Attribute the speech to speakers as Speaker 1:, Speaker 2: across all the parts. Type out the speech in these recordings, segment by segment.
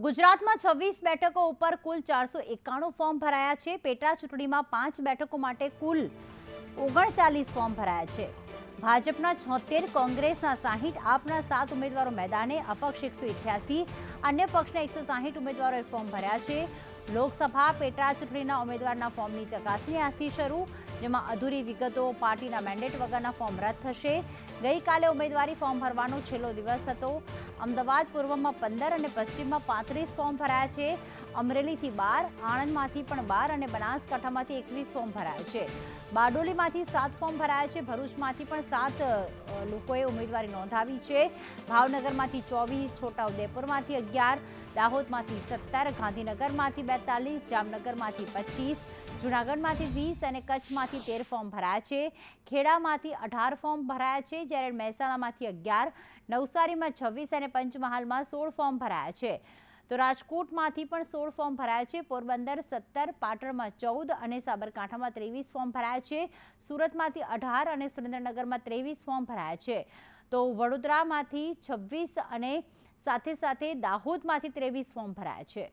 Speaker 1: ગુજરાતમાં 26 બેઠકો ઉપર કુલ 491 ફોર્મ ભરાયા છે। પેટા ચૂંટણીમાં 5 બેઠકો માટે કુલ 39 ફોર્મ ભરાયા છે। ભાજપના 76, કોંગ્રેસના 60, આપના 7 ઉમેદવારો મેદાને, અપક્ષ 188, અન્ય પક્ષના 160 ઉમેદવારોએ ફોર્મ ભર્યા છે। લોકસભા પેટા ચૂંટણીના ઉમેદવારના ફોર્મની ચકાસણી આજથી શરૂ, જેમાં અધૂરી વિગતો, પાર્ટીના મેન્ડેટ વગરના ફોર્મ રદ થશે। ગઈકાલે ઉમેદવારી ફોર્મ ભરવાનો છેલ્લો દિવસ હતો। અમદાવાદ પૂર્વમાં 15 અને પશ્ચિમમાં 35 ફોર્મ ભરાયા છે। અમરેલીથી 12, આણંદમાંથી પણ 12 અને બનાસકાંઠામાંથી 21 ફોર્મ ભરાયા છે। બારડોલીમાંથી 7 ફોર્મ ભરાયા છે। ભરૂચમાંથી પણ 7 લોકોએ ઉમેદવારી નોંધાવી છે। ભાવનગરમાંથી 24, છોટાઉદેપુરમાંથી 11, દાહોદમાંથી 17, ગાંધીનગરમાંથી 42, જામનગરમાંથી 25, જૂનાગઢમાંથી 20 અને કચ્છમાંથી 13 ફોર્મ ભરાયા છે। ખેડામાંથી 18 ફોર્મ ભરાયા છે, જ્યારે મહેસાણામાંથી 11, નવસારીમાં 26 અને પંચમહાલમાં 16 ફોર્મ ભરાયા છે। તો રાજકોટમાંથી પણ 16 ફોર્મ ભરાયા છે। પોરબંદર 17, પાટણમાં 14 અને સાબરકાંઠામાં 23 ફોર્મ ભરાયા છે। સુરતમાંથી 18 અને સુરેન્દ્રનગરમાં 23 ફોર્મ ભરાયા છે। તો વડોદરામાંથી 26 અને સાથે દાહોદમાંથી 23 ફોર્મ ભરાયા છે।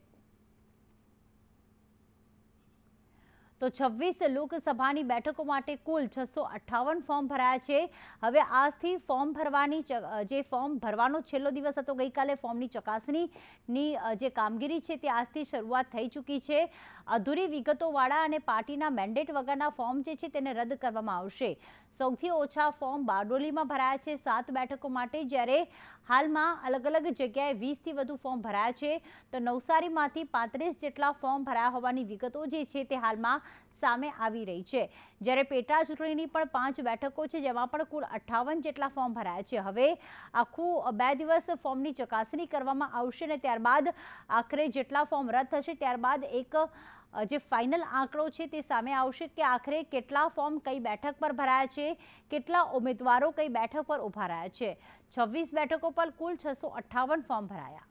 Speaker 1: તો 26 લોકસભાની બેઠકો માટે કુલ 658 ફોર્મ ભરાયા છે। હવે આજથી ફોર્મ ભરવાનો છેલ્લો દિવસ હતો। ગઈકાલે ફોર્મની ચકાસણીની જે કામગીરી છે તે આજથી શરૂઆત થઈ ચૂકી છે। અધૂરી વિગતોવાળા અને પાર્ટીના મેન્ડેટ વગરના ફોર્મ જે છે તેને રદ કરવામાં આવશે। સૌથી ઓછા ફોર્મ બારડોલીમાં ભરાયા છે 7 બેઠકો માટે, જ્યારે હાલમાં અલગ અલગ જગ્યાએ 20થી વધુ ફોર્મ ભરાયા છે। તો નવસારીમાંથી 35 જેટલા ફોર્મ ભરાયા હોવાની વિગતો જે છે તે હાલમાં સામે આવી રહી છે। જ્યારે પેટા ચૂંટણીની પણ 5 બેઠકો છે, જેમાં પણ કુલ 58 જેટલા ફોર્મ ભરાયા છે। હવે આખું 2 દિવસ ફોર્મની ચકાસણી કરવામાં આવશે અને ત્યારબાદ આખરે જેટલા ફોર્મ રદ થશે ત્યારબાદ એક જે ફાઇનલ આંકડો છે તે સામે આવશે કે આખરે કેટલા ફોર્મ કઈ બેઠક પર ભરાયા છે, કેટલા ઉમેદવારો કઈ બેઠક પર ઉભા રહ્યા છે। 26 બેઠકો પર કુલ 658 ફોર્મ ભરાયા।